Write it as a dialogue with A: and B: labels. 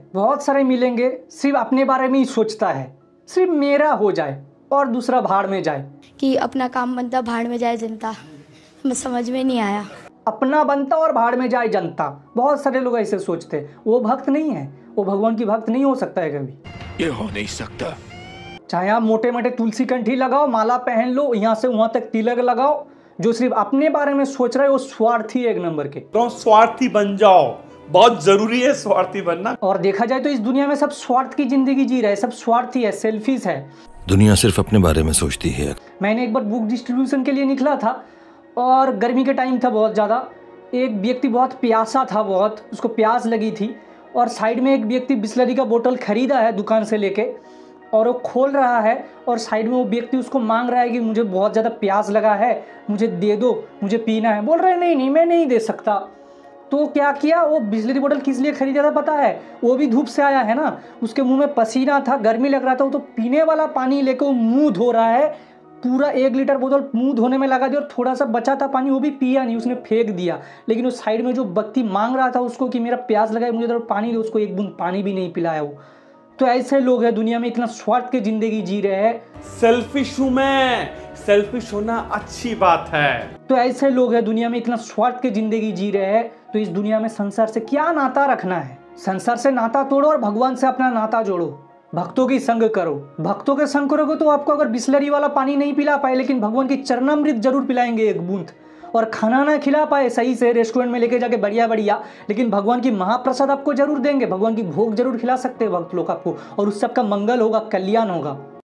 A: बहुत सारे मिलेंगे, सिर्फ अपने बारे में ही सोचता है, सिर्फ मेरा हो जाए और दूसरा भाड़ में जाए।
B: कि अपना काम बनता भाड़ में जाए जनता, मैं समझ में नहीं आया।
A: अपना बनता और भाड़ में जाए जनता, बहुत सारे लोग ऐसे सोचते हैं। वो भक्त नहीं है, वो भगवान की भक्त नहीं हो सकता है कभी।
C: ये हो नहीं सकता।
A: चाहे आप मोटे मोटे तुलसी कंठी लगाओ, माला पहन लो, यहाँ से वहां तक तिलक लगाओ, जो सिर्फ अपने बारे में सोच रहे हो वो स्वार्थी एक नंबर के।
D: तो स्वार्थी बन जाओ, बहुत जरूरी है स्वार्थी बनना।
A: और देखा जाए तो इस दुनिया में सब स्वार्थ की जिंदगी जी रहे हैं, सब स्वार्थी है, सेल्फिश है।
C: दुनिया सिर्फ अपने बारे में सोचती है।
A: मैंने एक बार बुक डिस्ट्रीब्यूशन के लिए निकला था और गर्मी के टाइम था बहुत ज़्यादा। एक व्यक्ति बहुत प्यासा था, बहुत उसको प्यास लगी थी, और साइड में एक व्यक्ति बिस्लरी का बोतल खरीदा है दुकान से लेके, और वो खोल रहा है और साइड में वो व्यक्ति उसको मांग रहा है कि मुझे बहुत ज़्यादा प्यास लगा है, मुझे दे दो, मुझे पीना है। बोल रहे नहीं नहीं मैं नहीं दे सकता। तो क्या किया, वो बिस्लरी बोतल किस लिए खरीदा था पता है? वो भी धूप से आया है ना, उसके मुंह में पसीना था, गर्मी लग रहा था, वो तो पीने वाला पानी लेके वो मुंह धो रहा है। पूरा 1 लीटर बोतल मुंह धोने में लगा दिया और थोड़ा सा बचा था पानी, वो भी पिया नहीं, उसने फेंक दिया। लेकिन उस साइड में जो व्यक्ति मांग रहा था उसको कि मेरा प्यास लगा है, मुझे तो पानी दे, उसको एक बूंद पानी भी नहीं पिलाया वो। तो ऐसे लोग हैं दुनिया में, इतना स्वार्थ की जिंदगी जी रहे हैं।
D: सेल्फिश हूं मैं, सेल्फिश होना अच्छी बात है।
A: तो ऐसे लोग हैं दुनिया में, इतना स्वार्थ की जिंदगी जी रहे हैं। तो इस दुनिया में संसार से क्या नाता रखना है? संसार से नाता तोड़ो और भगवान से अपना नाता जोड़ो, भक्तों की संग करो। भक्तों के संग करोगे तो आपको अगर बिस्लरी वाला पानी नहीं पिला पाए, लेकिन भगवान की चरणामृत जरूर पिलाएंगे एक बूंद। और खाना ना खिला पाए सही से रेस्टोरेंट में लेके जाके बढ़िया बढ़िया, लेकिन भगवान की महाप्रसाद आपको जरूर देंगे, भगवान की भोग जरूर खिला सकते हैं भक्त लोग आपको, और उस सबका मंगल होगा, कल्याण होगा।